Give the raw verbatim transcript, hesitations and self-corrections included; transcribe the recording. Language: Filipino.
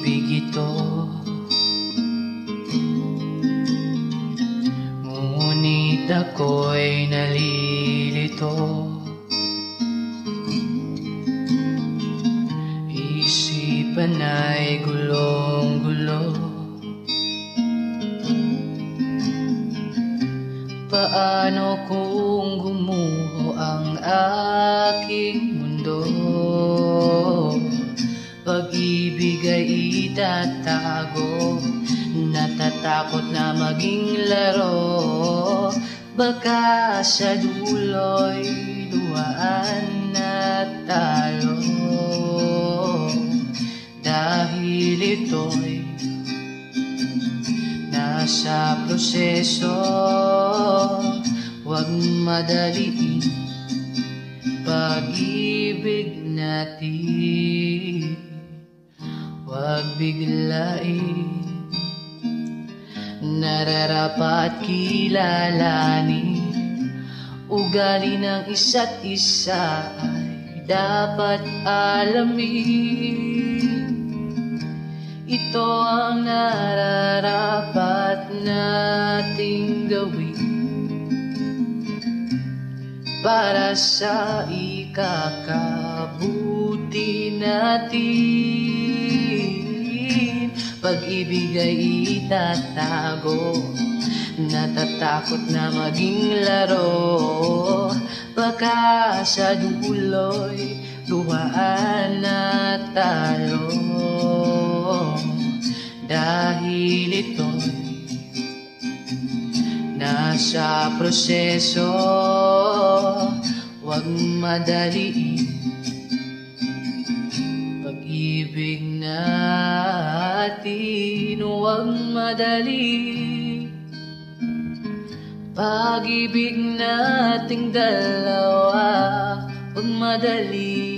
pag-ibig ito, ngunit ako'y nalilito. Isipan ay gulong-gulo. Paano kung gumuho ang aking mundo? Pag-ibig ay itatago, natatakot na maging laro. Baka sa dulo'y luhaan at talo. Dahil ito'y nasa proseso, huwag madaliin pag-ibig natin, huwag biglain. Nararapat kilalanin, ugali ng isa't isa ay dapat alamin. Ito ang nararapat nating gawin para sa ikakabuti natin. Pag-ibig ay itatago, natatakot na maging laro. Baka sa dulo'y luhaan at talo. Dahil ito'y nasa proseso, huwag madaliin pag-ibig natin, huwag madali. Pag-ibig nating dalawa, huwag madali.